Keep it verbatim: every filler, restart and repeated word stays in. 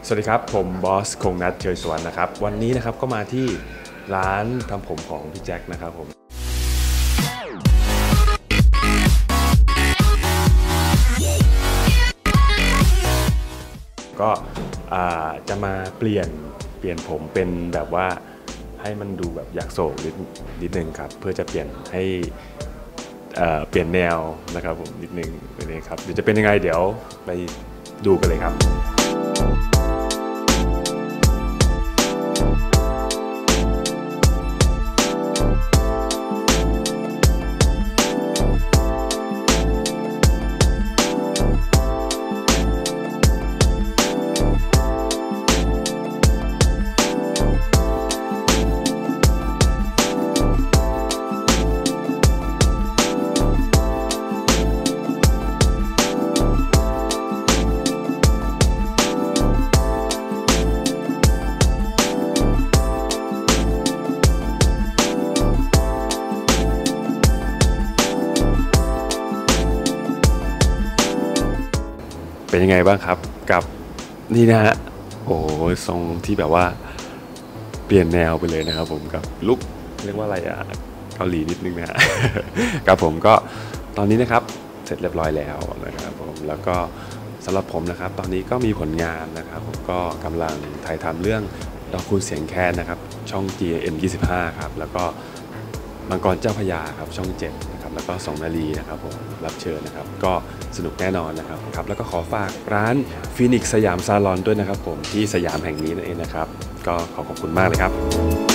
สวัสดีครับผมบอสคงนัทเชยสวรรค์นะครับวันนี้นะครับก็มาที่ร้านทำผมของพี่แจ็คนะครับผมก็จะมาเปลี่ยนเปลี่ยนผมเป็นแบบว่าให้มันดูแบบอยากโศกนิดนิดนึงครับเพื่อจะเปลี่ยนให้เปลี่ยนแนวนะครับผมนิดนึงนี่ครับเดี๋ยวจะเป็นยังไงเดี๋ยวไปดูกันเลยครับเป็นยังไงบ้างครับกับนี่นะฮะโอ้ทรงที่แบบว่าเปลี่ยนแนวไปเลยนะครับผมกับลุคเรียกว่าอะไรอะเกาหลีนิดนึงนะฮะกับผมก็ตอนนี้นะครับเสร็จเรียบร้อยแล้วนะครับผมแล้วก็สำหรับผมนะครับตอนนี้ก็มีผลงานนะครับผมก็กำลังถ่ายทำเรื่องดอกคูณเสียงแคนนะครับช่อง จี เอ็ม ยี่สิบห้าครับแล้วก็มังกรเจ้าพระยาครับช่องเจ็ดนะครับแล้วก็สองนาลีนะครับผมรับเชิญนะครับก็สนุกแน่นอนนะครับครับแล้วก็ขอฝากร้านฟีนิกซ์สยามซาลอนด้วยนะครับผมที่สยามแห่งนี้นั่นเองนะครับก็ขอขอบคุณมากเลยครับ